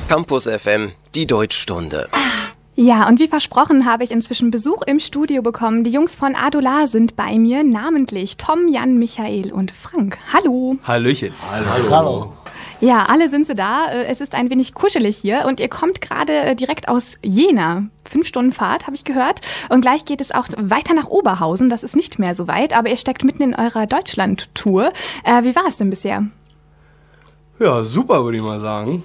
Campus FM, die Deutschstunde. Ja, und wie versprochen habe ich inzwischen Besuch im Studio bekommen. Die Jungs von Adolar sind bei mir, namentlich Tom, Jan, Michael und Frank. Hallo. Hallöchen. Hallo. Ja, alle sind sie da. Es ist ein wenig kuschelig hier und ihr kommt gerade direkt aus Jena. 5 Stunden Fahrt, habe ich gehört. Und gleich geht es auch weiter nach Oberhausen. Das ist nicht mehr so weit, aber ihr steckt mitten in eurer Deutschland-Tour. Wie war es denn bisher? Ja, super, würde ich mal sagen.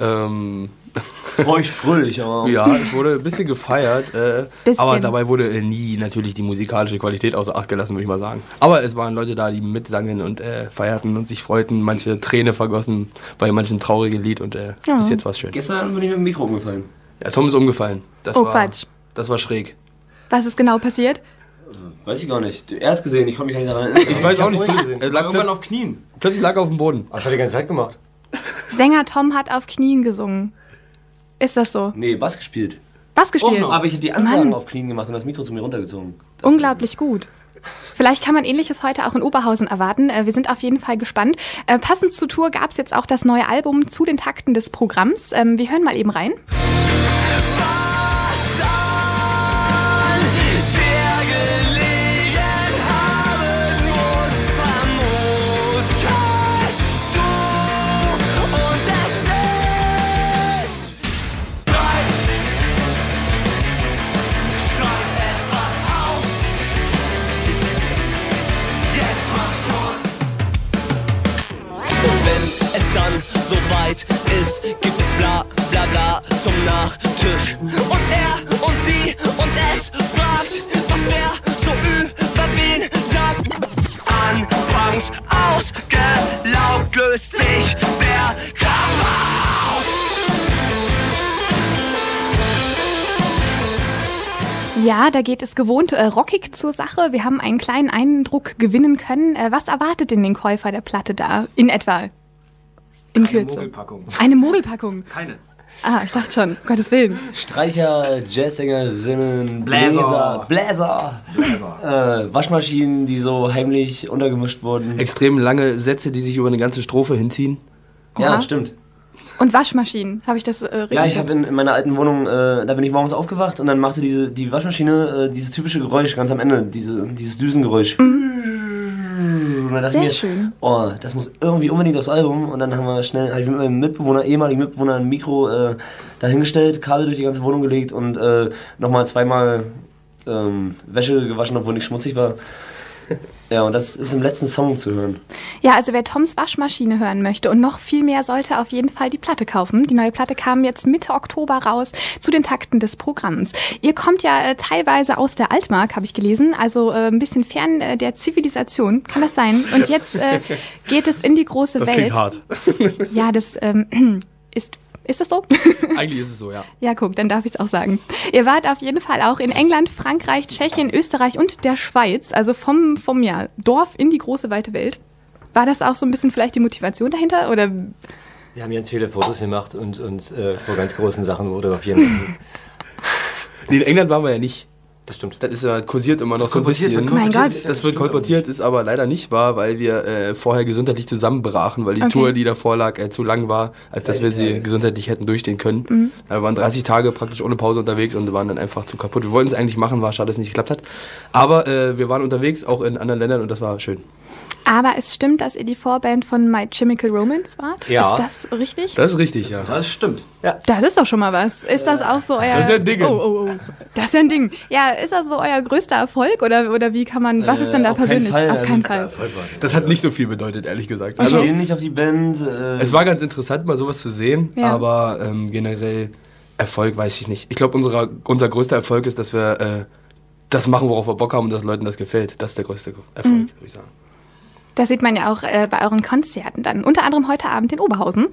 Fröhlich, aber... Ja, es wurde ein bisschen gefeiert, aber dabei wurde nie natürlich die musikalische Qualität außer Acht gelassen, würde ich mal sagen. Aber es waren Leute da, die mitsangen und feierten und sich freuten, manche Träne vergossen bei manchen traurigen Lied und bis jetzt war es schön. Gestern bin ich mit dem Mikro umgefallen. Ja, Tom ist umgefallen. Quatsch. Das war schräg. Was ist genau passiert? Weiß ich gar nicht. Er hat's gesehen, ich konnte mich nicht daran erinnern. Ich weiß auch nicht. Er lag irgendwann auf Knien. Plötzlich lag er auf dem Boden. Was hat er die ganze Zeit gemacht? Sänger Tom hat auf Knien gesungen. Ist das so? Nee, Bass gespielt. Bass gespielt? Aber ich habe die Ansagen auf Knien gemacht und das Mikro zu mir runtergezogen. Unglaublich gut. Vielleicht kann man Ähnliches heute auch in Oberhausen erwarten. Wir sind auf jeden Fall gespannt. Passend zur Tour gab es jetzt auch das neue Album zu den Takten des Programms. Wir hören mal eben rein. Soweit ist, gibt es bla bla bla zum Nachtisch. Und er und sie und es fragt, was wer so über wen sagt. Anfangs ausgelaugt löst sich der Kampf auf. Ja, da geht es gewohnt rockig zur Sache. Wir haben einen kleinen Eindruck gewinnen können. Was erwartet denn den Käufer der Platte da in etwa? In Kürze. Mogelpackung. Eine Mogelpackung? Keine. Ah, ich dachte schon, um Gottes Willen. Streicher, Jazzsängerinnen, Bläser. Waschmaschinen, die so heimlich untergemischt wurden. Extrem lange Sätze, die sich über eine ganze Strophe hinziehen. Ja, Oha. stimmt. Und Waschmaschinen, habe ich das richtig? Ja, ich habe in meiner alten Wohnung, da bin ich morgens aufgewacht und dann machte die Waschmaschine dieses typische Geräusch ganz am Ende, dieses Düsengeräusch. Sehr schön. Oh, das muss irgendwie unbedingt aufs Album. Und dann habe ich mit meinem ehemaligen Mitbewohner ein Mikro dahingestellt, Kabel durch die ganze Wohnung gelegt und nochmal zweimal Wäsche gewaschen, obwohl nicht schmutzig war. Ja, und das ist im letzten Song zu hören. Ja, also wer Toms Waschmaschine hören möchte und noch viel mehr, sollte auf jeden Fall die Platte kaufen. Die neue Platte kam jetzt Mitte Oktober raus zu den Takten des Programms. Ihr kommt ja teilweise aus der Altmark, habe ich gelesen, also ein bisschen fern der Zivilisation. Kann das sein? Und jetzt geht es in die große Welt. Das klingt hart. Ja, das ist das so? Eigentlich ist es so, ja. Ja, guck, dann darf ich es auch sagen. Ihr wart auf jeden Fall auch in England, Frankreich, Tschechien, Österreich und der Schweiz, also vom Dorf in die große, weite Welt. War das auch so ein bisschen vielleicht die Motivation dahinter, oder? Wir haben ganz viele Fotos gemacht und vor ganz großen Sachen fotografieren. Nee, in England waren wir ja nicht. Das stimmt. Das ist ja kursiert immer noch so ein bisschen. Mein Gott. Das wird kolportiert, ist aber leider nicht wahr, weil wir vorher gesundheitlich zusammenbrachen, weil die Tour, die davor lag, zu lang war, als dass wir sie gesundheitlich hätten durchstehen können. Mhm. Wir waren 30 Tage praktisch ohne Pause unterwegs und waren dann einfach zu kaputt. Wir wollten es eigentlich machen, war schade, dass es nicht geklappt hat. Aber wir waren unterwegs, auch in anderen Ländern, und das war schön. Aber es stimmt, dass ihr die Vorband von My Chemical Romance wart? Ja. Ist das richtig? Das ist richtig, ja. Das stimmt. Ja. Das ist doch schon mal was. Ist das auch so euer... Das ist ja ein Ding. Oh. Das ist ja ein Ding. Ja, ist das so euer größter Erfolg oder wie kann man... Was ist denn da persönlich? Auf keinen Fall. Das hat nicht so viel bedeutet, ehrlich gesagt. Also, wir stehen nicht auf die Band. Es war ganz interessant, mal sowas zu sehen, aber generell Erfolg weiß ich nicht. Ich glaube, unser größter Erfolg ist, dass wir das machen, worauf wir Bock haben und dass Leuten das gefällt. Das ist der größte Erfolg, würde ich sagen. Das sieht man ja auch bei euren Konzerten dann. Unter anderem heute Abend in Oberhausen.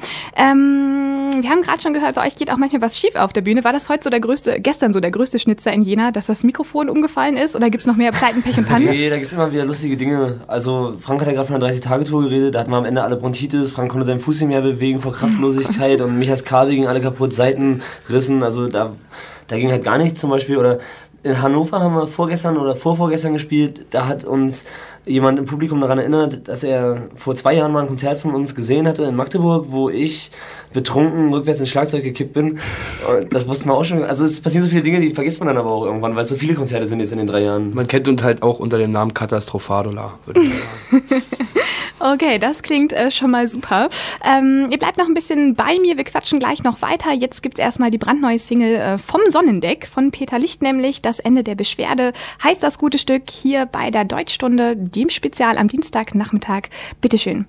Wir haben gerade schon gehört, bei euch geht auch manchmal was schief auf der Bühne. War das gestern so der größte Schnitzer in Jena, dass das Mikrofon umgefallen ist? Oder gibt es noch mehr Pleiten, Pech und Pannen? Nee, da gibt es immer wieder lustige Dinge. Also Frank hat ja gerade von einer 30-Tage-Tour geredet. Da hatten wir am Ende alle Bronchitis. Frank konnte seinen Fuß nicht mehr bewegen vor Kraftlosigkeit. Und Michas Kabel gingen alle kaputt, Seiten rissen. Also da ging halt gar nichts zum Beispiel. Oder In Hannover haben wir vorgestern oder vorvorgestern gespielt. Da hat uns jemand im Publikum daran erinnert, dass er vor 2 Jahren mal ein Konzert von uns gesehen hatte in Magdeburg, wo ich betrunken rückwärts ins Schlagzeug gekippt bin. Das wussten wir auch schon. Also es passieren so viele Dinge, die vergisst man dann aber auch irgendwann, weil es so viele Konzerte sind jetzt in den 3 Jahren. Man kennt uns halt auch unter dem Namen Katastrophadola, würde ich sagen. Okay, das klingt schon mal super. Ihr bleibt noch ein bisschen bei mir, wir quatschen gleich noch weiter. Jetzt gibt's erstmal die brandneue Single vom Sonnendeck von Peter Licht, nämlich Das Ende der Beschwerde. Heißt das gute Stück hier bei der Deutschstunde, dem Spezial am Dienstagnachmittag. Bitteschön.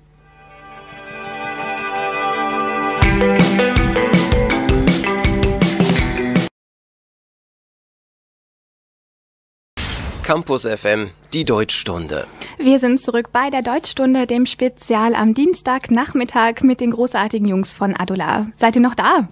Campus FM, die Deutschstunde. Wir sind zurück bei der Deutschstunde, dem Spezial am Dienstagnachmittag mit den großartigen Jungs von Adolar. Seid ihr noch da?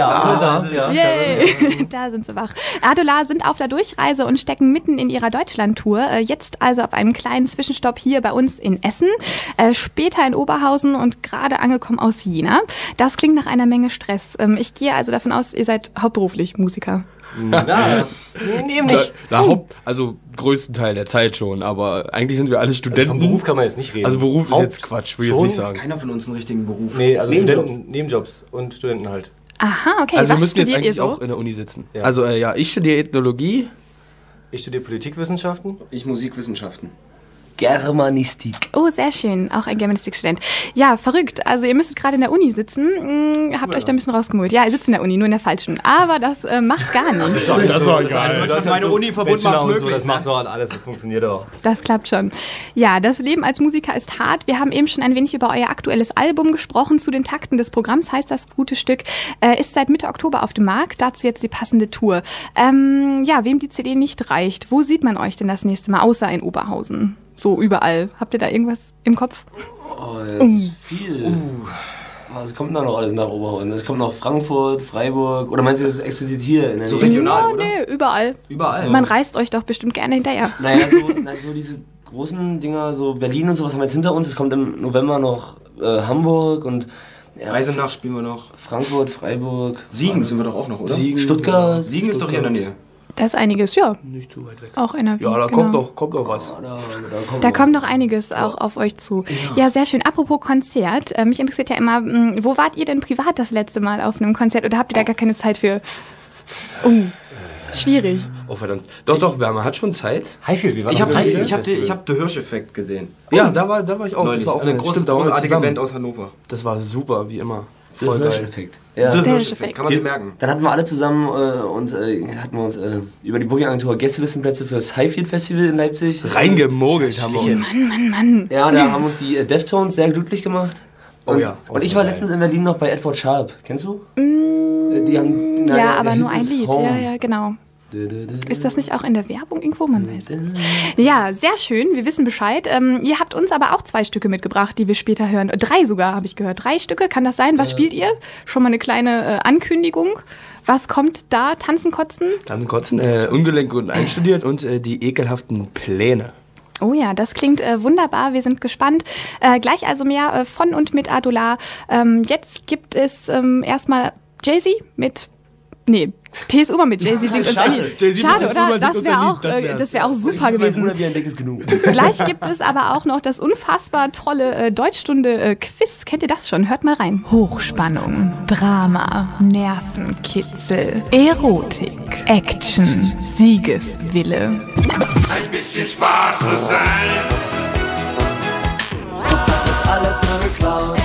Yay. Da sind sie wach. Adolar sind auf der Durchreise und stecken mitten in ihrer Deutschlandtour. Jetzt also auf einem kleinen Zwischenstopp hier bei uns in Essen, später in Oberhausen und gerade angekommen aus Jena. Das klingt nach einer Menge Stress. Ich gehe also davon aus, ihr seid hauptberuflich Musiker. Ja, nämlich. Also größten Teil der Zeit schon, aber eigentlich sind wir alle Studenten. Also vom Beruf kann man jetzt nicht reden. Also Beruf ist jetzt Quatsch, will ich jetzt nicht sagen. Keiner von uns einen richtigen Beruf. Nee, also Studenten, Nebenjobs und Studenten halt. Aha, okay. Also wir was müssen jetzt studiert ihr eigentlich so? auch in der Uni sitzen. Ja. Also ich studiere Ethnologie. Ich studiere Politikwissenschaften. Ich Musikwissenschaften. Germanistik. Oh, sehr schön. Auch ein Germanistikstudent. Ja, verrückt. Also ihr müsstet gerade in der Uni sitzen. Habt euch da ein bisschen rausgemult. Ja, ihr sitzt in der Uni, nur in der falschen. Aber das macht gar nichts. Das war geil. Das meine Uni-Verbund macht's möglich. So, das macht so alles, das funktioniert auch. Das klappt schon. Ja, das Leben als Musiker ist hart. Wir haben eben schon ein wenig über euer aktuelles Album gesprochen. Zu den Takten des Programms heißt das gute Stück. Ist seit Mitte Oktober auf dem Markt. Dazu jetzt die passende Tour. Ja, wem die CD nicht reicht, wo sieht man euch denn das nächste Mal, außer in Oberhausen? So überall. Habt ihr da irgendwas im Kopf? Oh, das ist viel. Was kommt da noch alles nach Oberhausen? Es kommt noch Frankfurt, Freiburg. Oder meinst du das explizit hier in der So Nähe? regional, oder? Nee, überall. Überall. Man reißt euch doch bestimmt gerne hinterher. Naja, so diese großen Dinger, so Berlin und sowas haben wir jetzt hinter uns. Es kommt im November noch Hamburg und ja, Reisenach spielen wir noch. Frankfurt, Freiburg. Siegen sind wir doch auch noch, oder? Stuttgart. Siegen ist doch hier in der Nähe. Da ist einiges, ja. Nicht zu weit weg. Auch NRW. Ja, da genau. kommt doch was. Da kommt noch einiges auch auf euch zu. Ja, sehr schön. Apropos Konzert. Mich interessiert ja immer, wo wart ihr denn privat das letzte Mal auf einem Konzert? Oder habt ihr da gar keine Zeit für? Schwierig. Oh verdammt. Doch, man hat schon Zeit. Highfield, wie war Ich das? hab den Hirsch-Effekt gesehen. Ja, da war ich auch. Neulich. Das war auch Eine großartige Band aus Hannover. Das war super, wie immer. Voll geil. Effekt. Ja. Der Der Hirsch-Effekt, kann man sich merken. Dann hatten wir alle zusammen hatten wir uns über die Booking-Agentur Gästelistenplätze für das Highfield Festival in Leipzig Reingemogelt haben wir uns. Mann. Ja, da haben uns die Deftones sehr glücklich gemacht. Und, Oh ja. Und ich war letztens in Berlin noch bei Edward Sharp. Kennst du? Die haben, Ja, der aber Hit nur ein ist Lied. Home. Ja, genau. Ist das nicht auch in der Werbung irgendwo? Man weiß es. Ja, sehr schön. Wir wissen Bescheid. Ihr habt uns aber auch 2 Stücke mitgebracht, die wir später hören. 3 sogar, habe ich gehört. 3 Stücke, kann das sein? Was spielt ihr? Schon mal eine kleine Ankündigung. Was kommt da? Tanzen, kotzen? Tanzen, kotzen, ungelenk und einstudiert und die ekelhaften Pläne. Oh ja, das klingt wunderbar. Wir sind gespannt. Gleich also mehr von und mit Adolar. Jetzt gibt es erstmal Jay-Z mit... Nee, TSU mal mit Jay-Z singt uns ein Lied. Schade, oder? Das wäre auch super gewesen. Bruder, wie ein Dick ist genug. Gleich gibt es aber auch noch das unfassbar tolle Deutschstunde-Quiz. Kennt ihr das schon? Hört mal rein. Hochspannung, Drama, Nervenkitzel, Erotik, Action, Siegeswille. Ein bisschen Spaß muss sein. Doch das ist alles nur geklaut.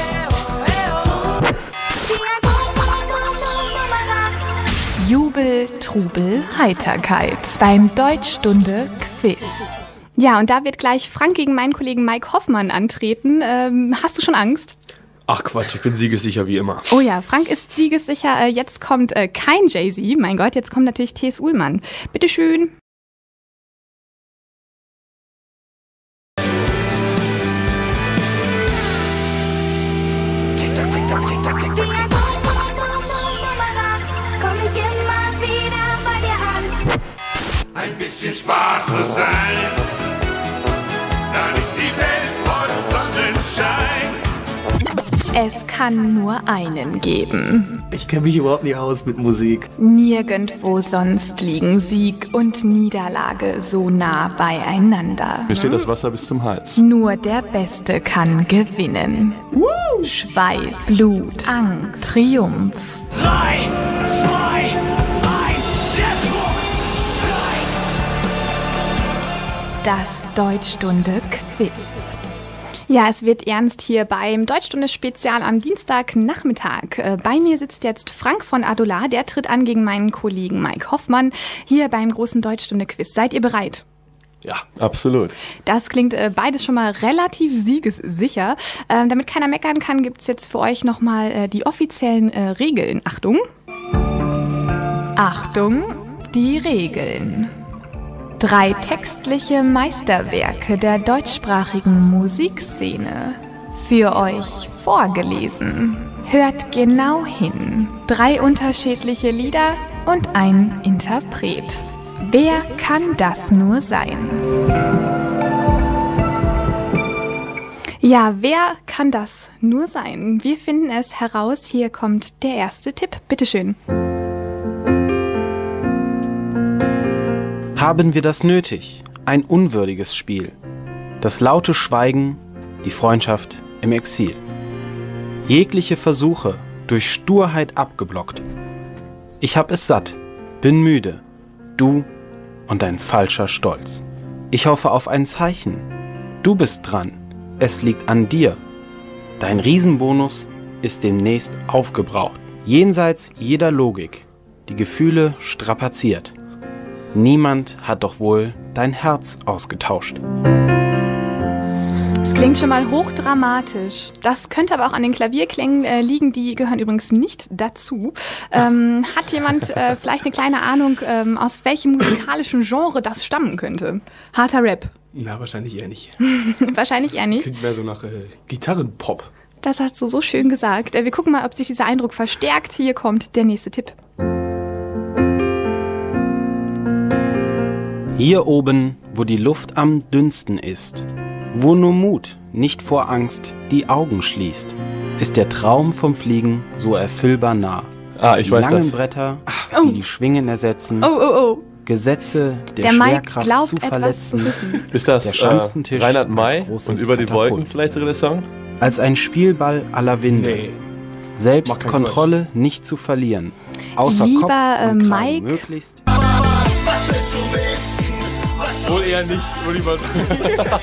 Jubel, Trubel, Heiterkeit beim Deutschstunde-Quiz. Ja, und da wird gleich Frank gegen meinen Kollegen Mike Hoffmann antreten. Hast du schon Angst? Ach Quatsch, ich bin siegessicher wie immer. Oh ja, Frank ist siegessicher. Jetzt kommt kein Jay-Z. Mein Gott, jetzt kommt natürlich T.S. Ullmann. Bitteschön. Ein bisschen Spaß muss sein. Dann ist die Welt voll Sonnenschein. Es kann nur einen geben. Ich kenne mich überhaupt nicht aus mit Musik. Nirgendwo sonst liegen Sieg und Niederlage so nah beieinander. Mir steht das Wasser bis zum Hals. Nur der Beste kann gewinnen. Schweiß, Blut, Angst, Triumph. 3, 2, 1, der Druck steigt. Das Deutschstunde-Quiz. Ja, es wird ernst hier beim Deutschstunde-Spezial am Dienstagnachmittag. Bei mir sitzt jetzt Frank von Adolar, der tritt an gegen meinen Kollegen Mike Hoffmann hier beim großen Deutschstunde-Quiz. Seid ihr bereit? Ja, absolut. Das klingt beides schon mal relativ siegessicher. Damit keiner meckern kann, gibt's jetzt für euch nochmal die offiziellen Regeln. Achtung! Achtung, die Regeln. 3 textliche Meisterwerke der deutschsprachigen Musikszene. Für euch vorgelesen. Hört genau hin. 3 unterschiedliche Lieder und ein Interpret. Wer kann das nur sein? Ja, wer kann das nur sein? Wir finden es heraus. Hier kommt der erste Tipp. Bitteschön. Haben wir das nötig? Ein unwürdiges Spiel. Das laute Schweigen, die Freundschaft im Exil. Jegliche Versuche durch Sturheit abgeblockt. Ich hab es satt, bin müde. Du und dein falscher Stolz. Ich hoffe auf ein Zeichen. Du bist dran. Es liegt an dir. Dein Riesenbonus ist demnächst aufgebraucht. Jenseits jeder Logik. Die Gefühle strapaziert. Niemand hat doch wohl dein Herz ausgetauscht. Das klingt schon mal hochdramatisch. Das könnte aber auch an den Klavierklängen liegen, die gehören übrigens nicht dazu. Hat jemand vielleicht eine kleine Ahnung, aus welchem musikalischen Genre das stammen könnte? Harter Rap? Na, wahrscheinlich eher nicht. Wahrscheinlich eher nicht? Klingt mehr so nach Gitarrenpop. Das hast du so schön gesagt. Wir gucken mal, ob sich dieser Eindruck verstärkt. Hier kommt der nächste Tipp. Hier oben, wo die Luft am dünnsten ist, wo nur Mut, nicht vor Angst, die Augen schließt, ist der Traum vom Fliegen so erfüllbar nah. Ich weiß das. Die langen Bretter, die die Schwingen ersetzen, Gesetze der Schwerkraft zu verletzen. Ist das der Schanzentisch Reinhard May und Über die Wolken vielleicht sogar der Song? Als ein Spielball aller Winde. Nee. Selbst Kontrolle nicht zu verlieren. Außer Lieber Kopf und Kragen Mike. Möglichst. Was willst du wissen? Wohl eher nicht, würde ich mal sagen.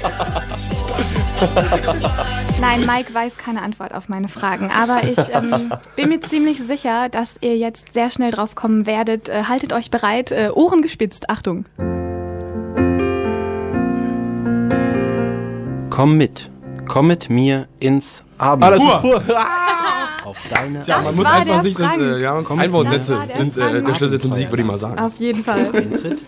Nein, Mike weiß keine Antwort auf meine Fragen, aber ich bin mir ziemlich sicher, dass ihr jetzt sehr schnell drauf kommen werdet. Haltet euch bereit, Ohren gespitzt, Achtung. Komm mit mir ins Abenteuer. Das ist pur. Auf deine Ja, man muss war einfach der sich das, Frank. Einwortsätze Das war der sind Frank. der Schlüssel zum Sieg, würde ich mal sagen. Auf jeden Fall. Eintritt.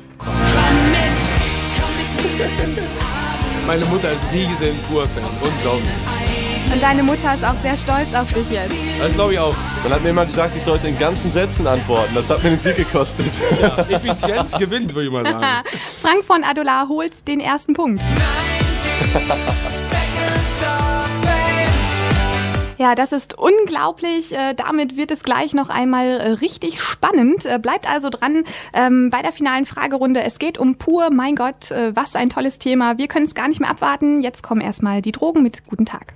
Meine Mutter ist riesen Pur-Fan, unglaublich. Und deine Mutter ist auch sehr stolz auf dich jetzt. Das glaube ich auch. Man hat mir immer gesagt, ich sollte in ganzen Sätzen antworten. Das hat mir den Sieg gekostet. Ja, Effizienz gewinnt, würde ich mal sagen. Frank von Adolar holt den ersten Punkt. Ja, das ist unglaublich. Damit wird es gleich noch einmal richtig spannend. Bleibt also dran bei der finalen Fragerunde. Es geht um Pur. Mein Gott, was ein tolles Thema. Wir können es gar nicht mehr abwarten. Jetzt kommen erstmal die Drogen mit Guten Tag.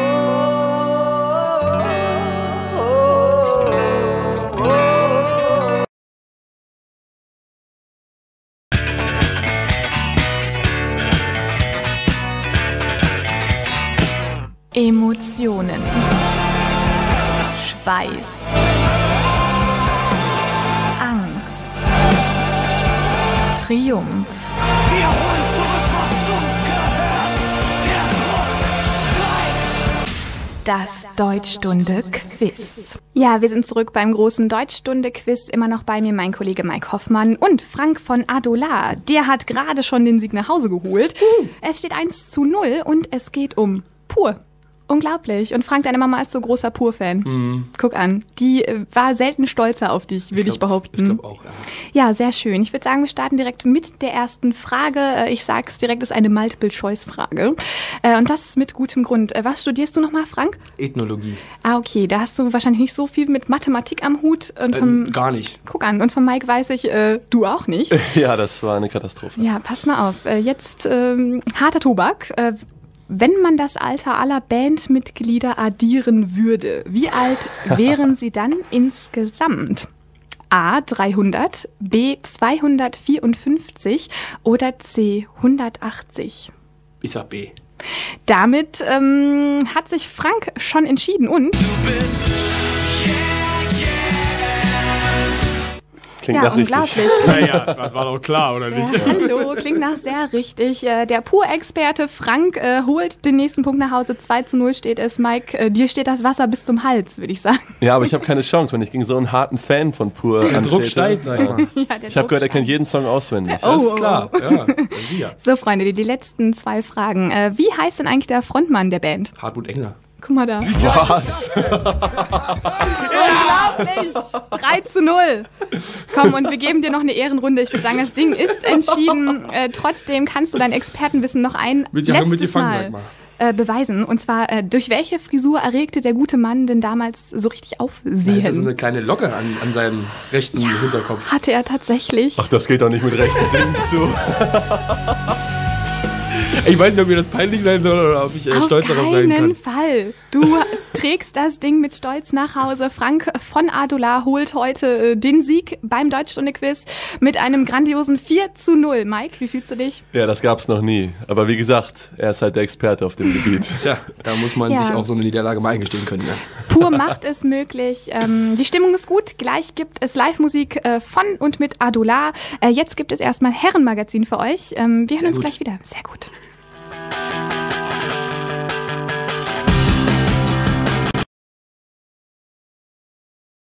Emotionen. Schweiß. Angst. Triumph. Wir holen zurück, was uns gehört. Der Druck steigt. Das Deutschstunde-Quiz. Ja, wir sind zurück beim großen Deutschstunde-Quiz. Immer noch bei mir mein Kollege Mike Hoffmann und Frank von Adolar. Der hat gerade schon den Sieg nach Hause geholt. Es steht 1:0 und es geht um Pur. Unglaublich. Und Frank, deine Mama ist so großer Pur-Fan. Guck an. Die war selten stolzer auf dich, würde ich behaupten. Ich glaube auch, ja. Ja, sehr schön. Ich würde sagen, wir starten direkt mit der ersten Frage. Ich sag's direkt, ist eine Multiple-Choice-Frage. Und das mit gutem Grund. Was studierst du nochmal, Frank? Ethnologie. Ah, okay. Da hast du wahrscheinlich nicht so viel mit Mathematik am Hut. Und gar nicht. Guck an. Und von Mike weiß ich, du auch nicht. Ja, das war eine Katastrophe. Ja, pass mal auf. Jetzt harter Tobak. Wenn man das Alter aller Bandmitglieder addieren würde, wie alt wären sie dann insgesamt? A. 300, B. 254 oder C. 180? Ich sag B. Damit hat sich Frank schon entschieden und... Du bist Klingt nach richtig. Naja, das war doch klar, oder nicht? Hallo, klingt nach sehr richtig. Der Pur-Experte Frank holt den nächsten Punkt nach Hause. 2:0 steht es. Mike, dir steht das Wasser bis zum Hals, würde ich sagen. Ja, aber ich habe keine Chance, wenn ich gegen so einen harten Fan von Pur Der antrete. Druck steigt, sag ich mal. Ich habe gehört, er kennt jeden Song auswendig. Das ist klar. Ja. So, Freunde, die letzten 2 Fragen. Wie heißt denn eigentlich der Frontmann der Band? Hartmut Engler. Guck mal da. Was? Unglaublich! 3:0. Komm, und wir geben dir noch eine Ehrenrunde. Ich würde sagen, das Ding ist entschieden. Trotzdem kannst du dein Expertenwissen noch ein letztes Mal beweisen. Und zwar, durch welche Frisur erregte der gute Mann denn damals so richtig Aufsehen? Er hatte so eine kleine Locke an seinem rechten Hinterkopf. Hatte er tatsächlich. Ach, das geht doch nicht mit rechten Dingen zu. Ich weiß nicht, ob mir das peinlich sein soll oder ob ich stolz darauf sein kann. Auf keinen Fall. Du trägst das Ding mit Stolz nach Hause. Frank von Adolar holt heute den Sieg beim Deutschstunde-Quiz mit einem grandiosen 4:0. Mike, wie fühlst du dich? Ja, das gab's noch nie. Aber wie gesagt, er ist halt der Experte auf dem Gebiet. Tja, da muss man sich auch so eine Niederlage mal eingestehen können. Ne? Pur macht es möglich. Die Stimmung ist gut. Gleich gibt es Live-Musik von und mit Adolar. Jetzt gibt es erstmal Herrenmagazin für euch. Wir hören uns gleich wieder. Sehr gut.